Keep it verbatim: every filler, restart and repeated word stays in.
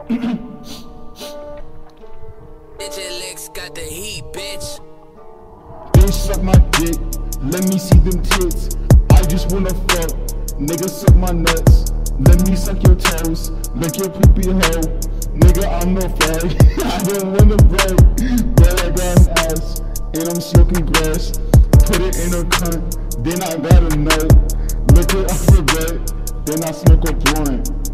Bitch, Alex got the heat, bitch. Bitch, suck my dick, let me see them tits. I just wanna fuck, nigga, suck my nuts. Let me suck your toes, make your poopy hoe. Nigga, I'm no fag, I don't wanna brag, but I got an ass, and I'm smoking grass. Put it in a cunt, then I got a nut. Lick it off the bed, then I smoke a blunt.